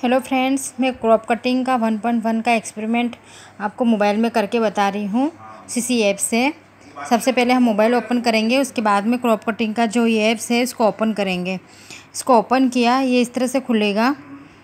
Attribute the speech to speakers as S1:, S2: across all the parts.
S1: Hello friends, मैं crop cutting का 1.1 का एक्सपेरिमेंट आपको मोबाइल में करके बता रही हूँ सीसी ऐप से। सबसे पहले हम मोबाइल ओपन करेंगे, उसके बाद में क्रॉप कटिंग का जो ये ऐप्स है इसको ओपन करेंगे। इसको ओपन किया, ये इस तरह से खुलेगा।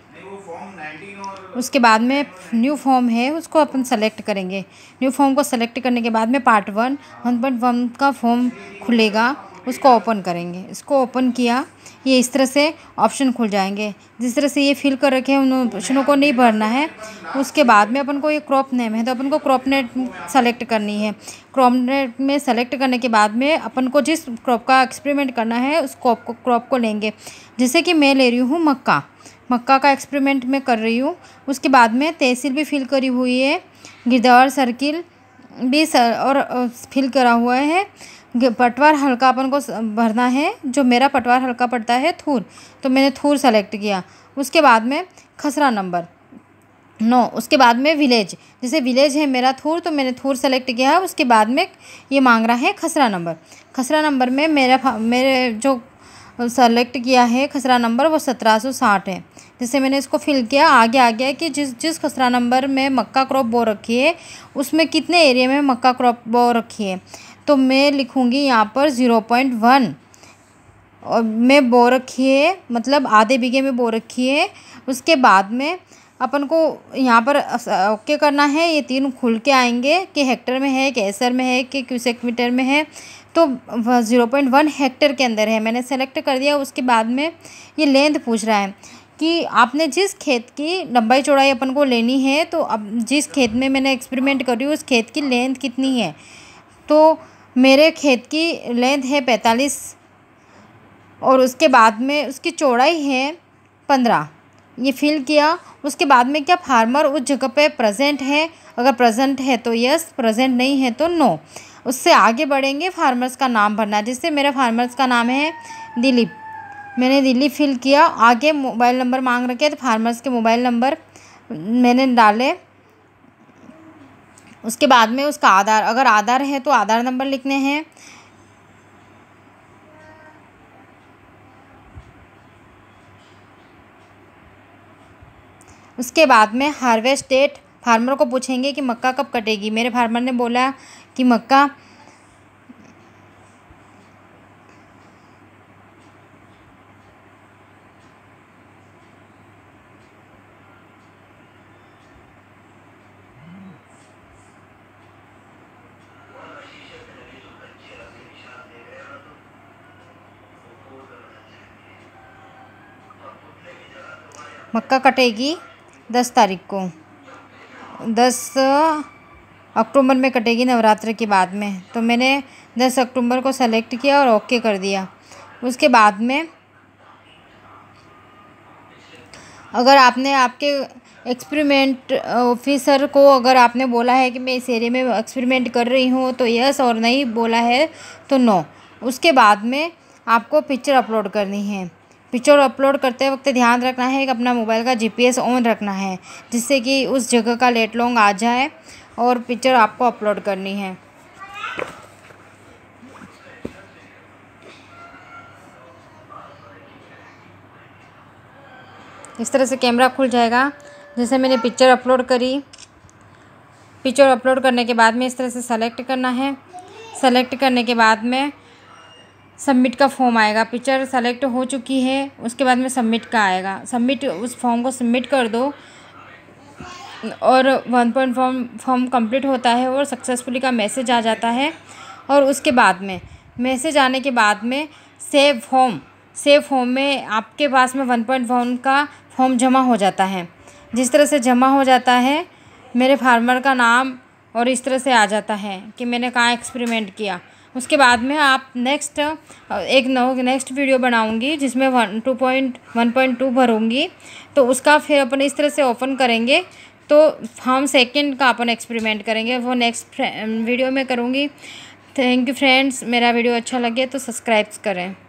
S1: उसके बाद में न्यू फॉर्म है उसको अपन सेलेक्ट करेंगे। न्यू फॉर्म को सेलेक्ट करने के बाद में पार्ट 1.1 का फॉर्म खुलेगा, उसको ओपन करेंगे। इसको ओपन किया, ये इस तरह से ऑप्शन खुल जाएंगे। जिस तरह से ये फिल कर रखे हैं उन ऑप्शनों को नहीं भरना है। उसके बाद में अपन को ये क्रॉप नेम है तो अपन को क्रॉप नेट सेलेक्ट करनी है। क्रॉप नेट में सेलेक्ट करने के बाद में अपन को जिस क्रॉप का एक्सपेरिमेंट करना है उस क्रॉप को लेंगे। जैसे कि मैं ले रही हूँ मक्का का एक्सपेरिमेंट मैं कर रही हूँ। उसके बाद में तहसील भी फिल करी हुई है, गिरदावर सर्किल भी और फिल करा हुआ है। पटवार हल्का अपन को भरना है, जो मेरा पटवार हल्का पड़ता है थूर, तो मैंने थूर सेलेक्ट किया। उसके बाद में खसरा नंबर 9, उसके बाद में विलेज, जैसे विलेज है मेरा थूर तो मैंने थूर सेलेक्ट किया है। उसके बाद में ये मांग रहा है खसरा नंबर में मेरे जो सेलेक्ट किया है खसरा नंबर वो 1760 है। जैसे मैंने इसको फिल किया, आगे आ गया कि जिस खसरा नंबर में मक्का क्रॉप बो रखी है उसमें कितने एरिया में मक्का क्रॉप बो रखी है। तो मैं लिखूँगी यहाँ पर 0.1 और मैं बो रखी है, मतलब आधे बीघे में बो रखी है। उसके बाद में अपन को यहाँ पर ओके करना है। ये तीन खुल के आएंगे कि हेक्टर में है, कि एसर में है, कि क्यूसेक मीटर में है। तो 0.1 हेक्टर के अंदर है, मैंने सेलेक्ट कर दिया। उसके बाद में ये लेंथ पूछ रहा है कि आपने जिस खेत की लंबाई चौड़ाई अपन को लेनी है, तो अब जिस खेत में मैंने एक्सपेरिमेंट कर रही हूँ उस खेत की लेंथ कितनी है। तो मेरे खेत की लेंथ है 45 और उसके बाद में उसकी चौड़ाई है 15। ये फिल किया। उसके बाद में क्या फार्मर उस जगह पे प्रेजेंट है, अगर प्रेजेंट है तो यस, प्रेजेंट नहीं है तो नो। उससे आगे बढ़ेंगे, फार्मर्स का नाम भरना। जिससे मेरा फार्मर्स का नाम है दिलीप, मैंने दिलीप फिल किया। आगे मोबाइल नंबर मांग रखे तो फार्मर्स के मोबाइल नंबर मैंने डाले। उसके बाद में उसका आधार, अगर आधार है तो आधार नंबर लिखने हैं। उसके बाद में हार्वेस्ट डेट, फार्मर को पूछेंगे कि मक्का कब कटेगी। मेरे फार्मर ने बोला कि मक्का कटेगी 10 तारीख को, 10 अक्टूबर में कटेगी, नवरात्र के बाद में। तो मैंने 10 अक्टूबर को सेलेक्ट किया और ओके कर दिया। उसके बाद में अगर आपने आपके एक्सपेरिमेंट ऑफिसर को अगर आपने बोला है कि मैं इस एरिया में एक्सपेरिमेंट कर रही हूँ तो यस, और नहीं बोला है तो नो। उसके बाद में आपको पिक्चर अपलोड करनी है। पिक्चर अपलोड करते वक्त ध्यान रखना है कि अपना मोबाइल का जीपीएस ऑन रखना है, जिससे कि उस जगह का लेट लॉन्ग आ जाए और पिक्चर आपको अपलोड करनी है। इस तरह से कैमरा खुल जाएगा। जैसे मैंने पिक्चर अपलोड करी, पिक्चर अपलोड करने के बाद में इस तरह से सेलेक्ट करना है। सेलेक्ट करने के बाद में सबमिट का फॉर्म आएगा। पिक्चर सेलेक्ट हो चुकी है, उसके बाद में सबमिट का आएगा। सबमिट, उस फॉर्म को सबमिट कर दो और 1.1 फॉर्म कंप्लीट होता है और सक्सेसफुली का मैसेज आ जाता है। और उसके बाद में मैसेज आने के बाद में सेव फॉर्म में आपके पास में 1.1 का फॉर्म जमा हो जाता है। जिस तरह से जमा हो जाता है, मेरे फार्मर का नाम और इस तरह से आ जाता है कि मैंने कहाँ एक्सपेरिमेंट किया। उसके बाद में आप नेक्स्ट वीडियो बनाऊंगी जिसमें 1.2 भरूंगी, तो उसका फिर अपन इस तरह से ओपन करेंगे तो हम सेकंड का अपन एक्सपेरिमेंट करेंगे, वो नेक्स्ट वीडियो में करूंगी। थैंक यू फ्रेंड्स, मेरा वीडियो अच्छा लगे तो सब्सक्राइब करें।